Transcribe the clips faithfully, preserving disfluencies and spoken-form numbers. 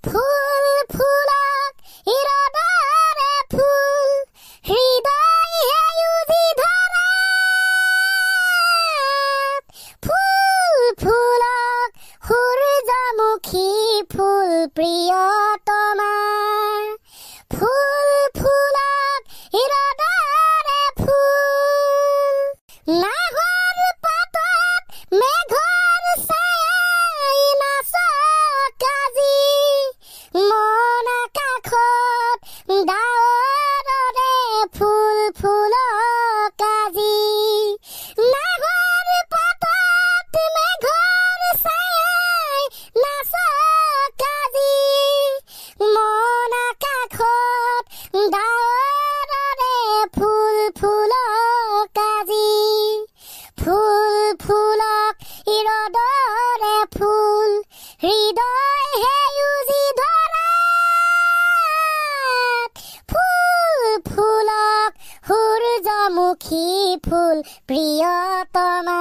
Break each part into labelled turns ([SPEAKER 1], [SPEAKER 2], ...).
[SPEAKER 1] ফুল ফুলক ইৰদৰে ফুল হৃদয় হেউজি ধৰা ফুল ফুলক সূৰ্যমুখী ফুল প্ৰিয়তমা ফুল ফুলক ইৰদৰে ফুল নাহৰ পাতত মেঘৰ ছায়াই নাচক আজি মন আকাশত ডাৱৰৰে ফুল ফুলক আজি নাহৰ পাতত মেঘৰ ছায়াই নাচক আজি মন আকাশত ডাৱৰৰে ফুল ফুলক আজি ফুল ফুলক ইৰদৰে ফুল হৃদয় হেউজি ধৰা ফুল ফুলক সূৰ্যমুখী ফুল প্ৰিয়তমা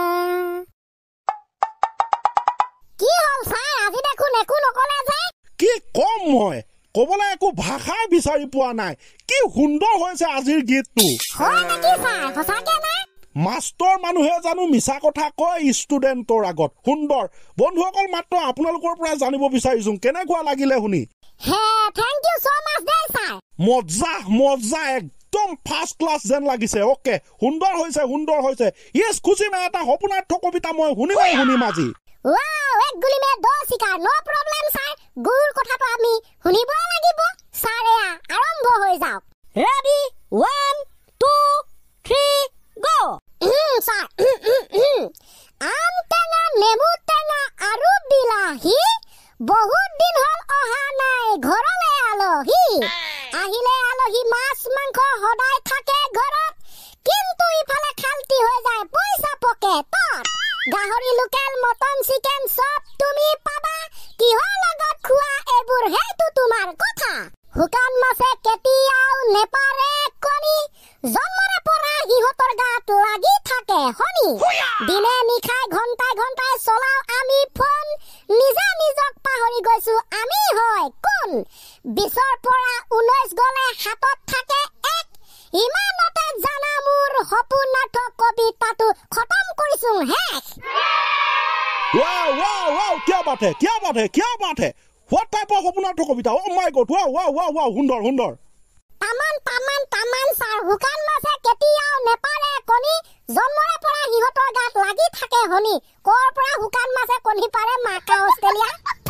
[SPEAKER 1] কি হ'ল ছাৰ আজি দেখোন একো নকলে যে
[SPEAKER 2] কি কম মই কবলৈ একো ভাষাই বিচাৰি পোৱা নাই কি সুন্দৰ হৈছে আজিৰ গীতটো
[SPEAKER 1] হয় নেকি ছাৰ সঁচাকে না
[SPEAKER 2] মাষ্টৰ মানুহে জানো মিছা কথা কয় ষ্টুডেণ্টৰ আগত সুন্দৰ বন্ধুসকল মাত্ৰ আপোনালোকৰ পৰা জানিব বিচাৰিছো কেনেকুৱা লাগিলে শুনি
[SPEAKER 1] হে থ্যাংক ইউ সো মাচ দে ছাৰ
[SPEAKER 2] মজা মজা একদম ফাৰ্ষ্ট ক্লাছ যেন লাগিছে ওকে সুন্দৰ হৈছে সুন্দৰ হৈছে ইয়েছ খুচি মে এটা সপোনাৰ্থ কবিতা মই শুনিবই শুনিম আজি
[SPEAKER 1] ওয়াও এক গুলি মে দো শিকাৰ নো প্ৰবলেম ছাৰ গুৰ কথাটো আমি শুনিব লাগিব ছাৰ এয়া আৰম্ভ হৈ যাওক ready one two three go sir আম টেঙা নেমু টেঙা আৰু বিলাহী বহুত দিন হ'ল অহা নাই ঘৰলৈ আলহী আহিলে আলহী মাছ মাংস সদায় থাকে ঘৰত কিন্তু ইফালে খালতি হৈ যায় পইচা পকেটত গাহৰি লোকেল মটন চিকেন সব তুমি পাবা কিহৰ লগত খোৱা এইবোৰ সেইটো তোমাৰ কথা শুকান মাছে কেতিয়াও নেপাৰে কণী জন্মৰে পৰা সিহঁতৰ গাত লাগি থাকে শনি দিনে নিশাই ঘণ্টাই ঘণ্টাই চলাও আমি ফোন নিজে নিজক পাহৰি গৈছো আমি হয় কোন বিছৰ পৰা ঊনৈশ গলে হাতত থাকে এক ইমানতে জানা মোৰ সপোনাৰ্থ কবিতাটো খতম কৰিছো শেষ
[SPEAKER 2] Wow, wow, wow, क्या बात है, क्या बात है, क्या बात है. What type of সপোনাৰ্থ Kavita? Oh my god, wow, wow, wow, wow, সুন্দৰ, সুন্দৰ.
[SPEAKER 1] তামান, তামান, তামান, ছাৰ. শুকান মাছে কেতিয়াও নেপাৰে কণী, জন্মৰে পৰা সিহঁতৰ গাত লাগি থাকে শনি. কৰ পৰা শুকান মাছে কণী পাৰে মাকা অষ্ট্ৰেলিয়া?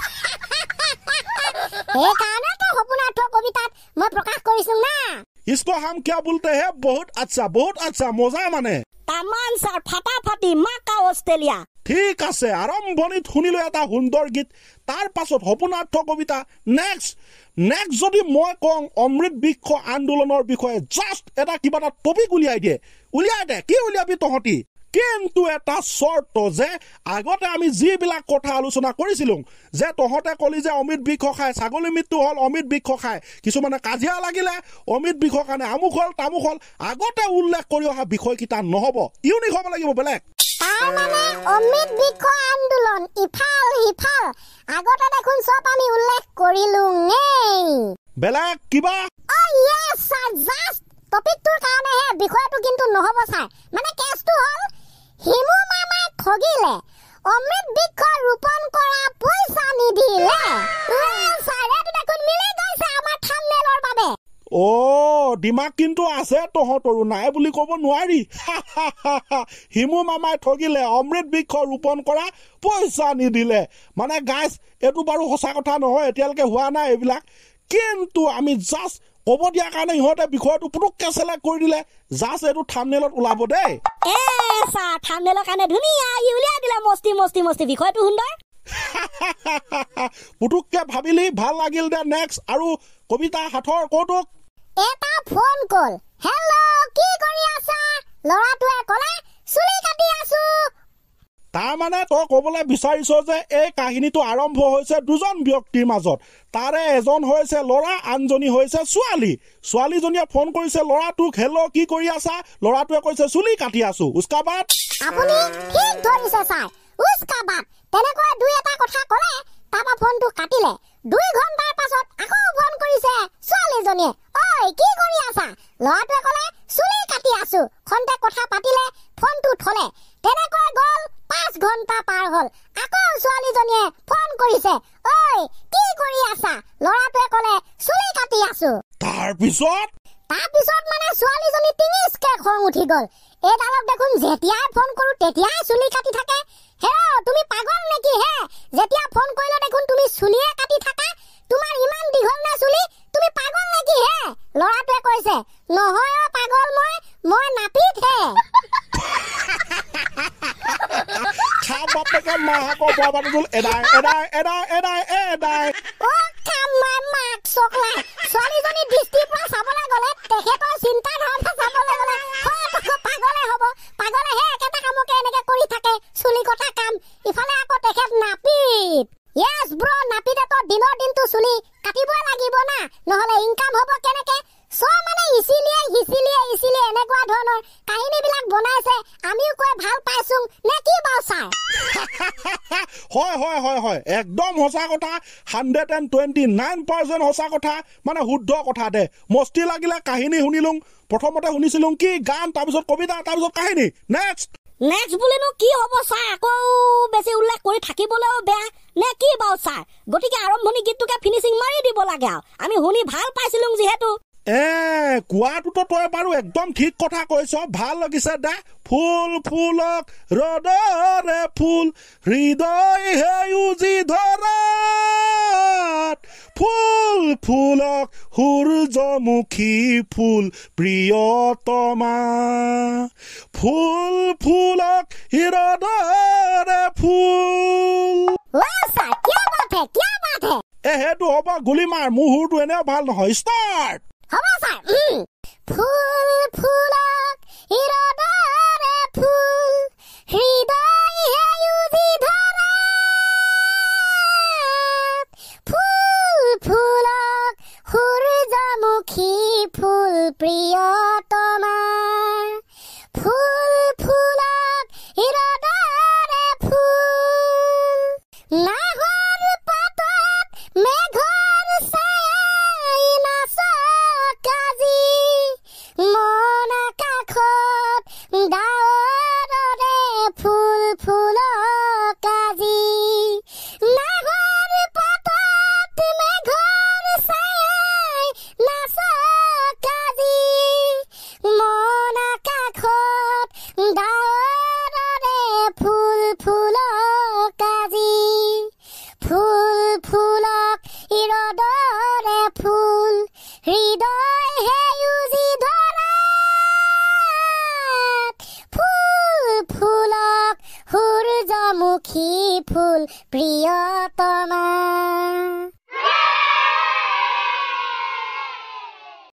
[SPEAKER 1] সেইকাৰণেতো সপোনাৰ্থ কবিতাত মই প্ৰকাশ কৰিছো না.
[SPEAKER 2] इसको हम क्या बोलते हैं? बहुत अच्छा, बहुत अच्छा, মজা মানে.
[SPEAKER 1] তামান ছাৰ ফাটাফাটি মাকা অষ্ট্ৰেলিয়া.
[SPEAKER 2] ঠিক আছে আৰম্ভণিত শুনিলো এটা সুন্দৰ গীত তাৰ পাছত সপোনাৰ্থ কবিতা নেক্সট নেক্সট যদি মই কওঁ অমৃত বৃক্ষ আন্দোলনৰ বিষয়ে জাষ্ট এটা কিবা এটা টপিক উলিয়াই দিয়ে উলিয়াই দে কি উলিয়াবি তহঁতি কিন্তু এটা চৰ্ত যে আগতে আমি যিবিলাক কথা আলোচনা কৰিছিলো যে তহঁতে কলি যে অমৃত বৃক্ষ খাই ছাগলী মৃত্যু হ'ল অমৃত বৃক্ষ খাই কিছুমানে কাজিয়া লাগিলে অমৃত বৃক্ষ কাৰণে আমুক হ'ল তামুক হ'ল আগতে উল্লেখ কৰি অহা বিষয়কেইটা নহ'ব ইউনিক হ'ব লাগিব বেলেগ
[SPEAKER 1] মানে অমৃত বৃক্ষ আন্দোলন ইফাল সিফাল আগতে দেখোন সব আমি উল্লেখ কৰিলো নেই
[SPEAKER 2] বেলেগ কিবা
[SPEAKER 1] অ ইয়েস স্যার জাস্ট টপিকটোৰ কাৰণে হে বিষয়টো কিন্তু নহব স্যাৰ মানে কেছটো হ'ল হিমু মামাই ঠগিলে অমৃত বৃক্ষ ৰোপণ কৰা পইচা নিদিলে স্যাৰ এইটো দেখোন মিলি গৈছে আমাৰ থাম্বনেইলৰ বাবে
[SPEAKER 2] ও দিমাগ কিন্তু আছে তহঁতৰো নাই বুলি ক'ব নোৱাৰি হিমু মামাই ঠগিলে অমৃত বৃক্ষ ৰোপণ কৰা পইচা নিদিলে মানে গাইজ এইটো বাৰু সঁচা কথা নহয় এতিয়ালৈকে হোৱা নাই এইবিলাক কিন্তু আমি জাষ্ট ক'ব দিয়াৰ কাৰণে ইহঁতে বিষয়টো পুতুককে চেলেক্ট কৰি দিলে জাষ্ট এইটো থাম্বনেইলত ওলাব দেই
[SPEAKER 1] এ চা থাম্বনেইলৰ কাৰণে ধুনীয়া উলিয়াই দিলে মস্তি মস্তি মস্তি বিষয়টো সুন্দৰ
[SPEAKER 2] পুতুককে ভাবিলি ভাল লাগিল দে নেক্সট আৰু কবিতা হাতৰ কৌতুক
[SPEAKER 1] এটা ফোন কল হেল্ল কি কৰি আছা লৰাটোৱে ক'লে চুলি কাটি আছো
[SPEAKER 2] তাৰ মানে তই ক'বলৈ বিচাৰিছ যে এই কাহিনীটো আৰম্ভ হৈছে দুজন ব্যক্তিৰ মাজত তাৰে এজন হৈছে ল'ৰা আনজনী হৈছে ছোৱালী ছোৱালীজনীয়ে ফোন কৰিছে ল'ৰাটোক হেল্ল কি কৰি আছা ল'ৰাটোৱে কৈছে চুলি কাটি আছো উস্কা বাত
[SPEAKER 1] আপুনি ঠিক ধৰিছে ছাৰ উস্কা বাত তেনেকৈ দুই এটা কথা ক'লে তাৰপা ফোনটো কাটিলে দুই ঘণ্টা ছোৱালীজনীয়ে ফোন কৰিছে, ঐ কি কৰি আছা? ল'ৰাটোৱে ক'লে চুলি কাটি আছো।
[SPEAKER 2] তাৰপিছত
[SPEAKER 1] তাৰপিছত মানে ছোৱালীজনী তিনিচকে খং উঠি গ'ল। এইডালক দেখোন যেতিয়াই ফোন কৰো তেতিয়াই চুলি কাটি থাকে। হে তুমি পাগল নেকি হে? যেতিয়া ফোন কৰিলে দেখোন তুমি চুলিয়ে কাটি থাকা। তোমাৰ ইমান দীঘল না চুলি, তুমি পাগল নেকি হে? ল'ৰাটোৱে কৈছে, নহয় অ পাগল, মই মই নাপিত হে।
[SPEAKER 2] খা বাপেকে মাহাকৰ বৰবাদুল এদাই এদাই এদাই এদাই এদাই
[SPEAKER 1] অ কামাই মাক চকলাই। ছোৱালীজনী দৃষ্টিৰ পৰা চাবলৈ গ'লে তেখেতৰ চিন্তা ধাৰণা চাবলৈ গ'লে পাগলে হ'ব। পাগলে হে একেটা কামকে এনেকে কৰি থাকে, চুলি কটা কাম। ইফালে আকৌ তেখেত নাপিত। য়েছ ব্ৰ, নাপিতেতো দিনৰ দিনটো চুলি কাটিবই লাগিব না, নহ'লে ইনকাম হ'ব কেনেকে? চব মানে ইচিলিয়ে হিচিলিয়ে ইচিলিয়ে এনেকুৱা ধৰণৰ কাহিনীবিলাক বনাইছে। আমিও কৈ ভাল পাইছো নে কি বাৰু ছাৰ?
[SPEAKER 2] হয় হয় হয় হয় একদম সঁচা কথা। Hundred and twenty nine percent সঁচা কথা, মানে শুদ্ধ কথা দে। মস্তি লাগিলে কাহিনী শুনিলোং। প্ৰথমতে শুনিছিলোং কি গান, তাৰপিছত কবিতা, তাৰপিছত কাহিনী। নেক্সট
[SPEAKER 3] নেক্সট বুলিনো কি হ'ব ছাৰ? আকৌ বেছি উল্লেখ কৰি থাকিবলৈও বেয়া নে কি বাৰু ছাৰ? গতিকে আৰম্ভণি গীতটোকে ফিনিচিং মাৰি দিব লাগে আৰু। আমি শুনি ভাল পাইছিলোং যিহেতু।
[SPEAKER 2] এ কোৱাটোতো তই বাৰু একদম ঠিক কথা কৈছ, ভাল লাগিছে দে। ফুল ফুলক ৰ'দৰে ফুল হৃদয় সেউজী ধৰাত, ফুল ফুলক সূৰ্যমুখী ফুল প্ৰিয়তমা, ফুল ফুলক হৃদয়ৰে ফুল। এ সেইটো হ'ব গুলিমাৰ, মোৰ সুৰটো এনেও ভাল নহয়। ষ্টাৰ্ট।
[SPEAKER 1] হ'ব ছাৰ। ফুল ফুলক হৃদয়ৰে ফুল হৃদয় সেউজী ধৰাত, ফুল ফুলক সূৰ্যমুখী ফুল প্ৰিয়তমা, ফুল ফুলক হৃদয়ৰে ফুল। নাহৰ পাতত মেঘৰ ছায়াই নাচক আজি, মন আকাশত ডাৱৰৰে ফুল ফুলক আজি। নাহৰ পাতত মেঘৰ ছায়াই নাচক আজি, মন আকাশত ডাৱৰৰে ফুল ফুলক আজি, ফুল ফুলক হৃদয়ৰে ফুল হৃদয় সেউজী ধৰাত, ফুল ফুলক সূৰ্যমুখী ফুল প্ৰিয়তমা।